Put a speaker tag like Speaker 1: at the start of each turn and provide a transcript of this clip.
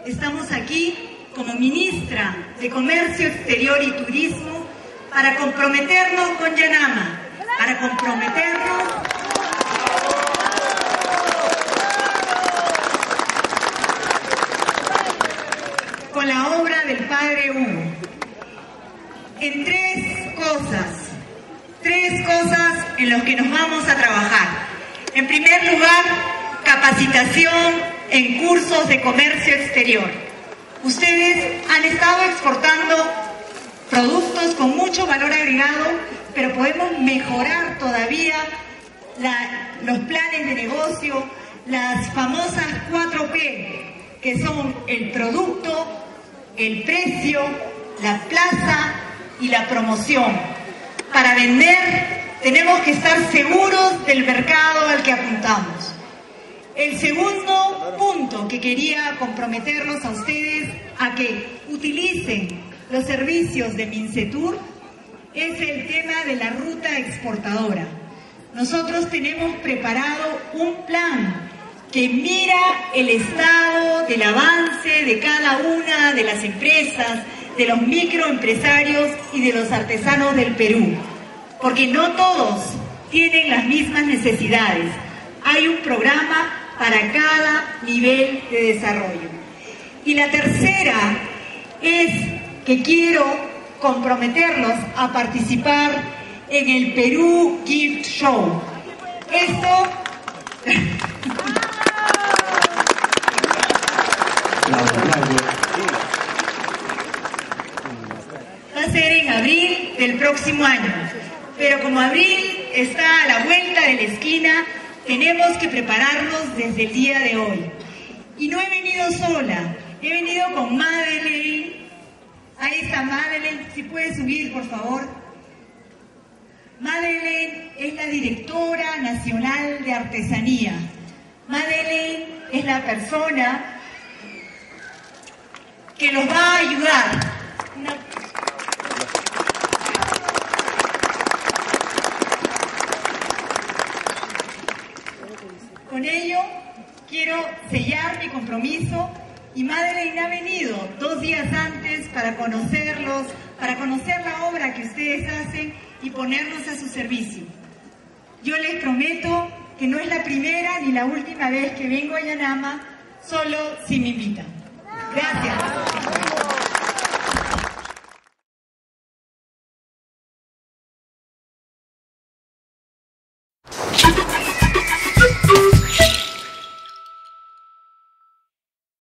Speaker 1: estamos aquí como ministra de Comercio Exterior y Turismo para comprometernos con Yanama, para comprometernos con la obra del Padre Hugo. En tres cosas en las que nos vamos a trabajar. En primer lugar, capacitación en cursos de comercio exterior. Ustedes han estado exportando productos con mucho valor agregado, pero podemos mejorar todavía los planes de negocio, las famosas 4P, que son el producto, el precio, la plaza y la promoción. Para vender tenemos que estar seguros del mercado al que apuntamos. El segundo punto que quería comprometerlos a ustedes a que utilicen los servicios de Mincetur es el tema de la ruta exportadora. Nosotros tenemos preparado un plan que mira el estado del avance de cada una de las empresas, de los microempresarios y de los artesanos del Perú, porque no todos tienen las mismas necesidades. Hay un programa para cada nivel de desarrollo. Y la tercera es que quiero comprometerlos a participar en el Perú Gift Show. Esto va a ser en abril del próximo año, pero como abril está a la vuelta de la esquina, tenemos que prepararnos desde el día de hoy. Y no he venido sola, he venido con Madeleine. Ahí está Madeleine, si puede subir por favor. Madeleine es la directora nacional de artesanía. Madeleine es la persona que nos va a ayudar. Con ello quiero sellar mi compromiso y Madeleine ha venido 2 días antes para conocerlos, para conocer la obra que ustedes hacen y ponernos a su servicio. Yo les prometo que no es la primera ni la última vez que vengo a Yanama, solo si me invitan. Gracias.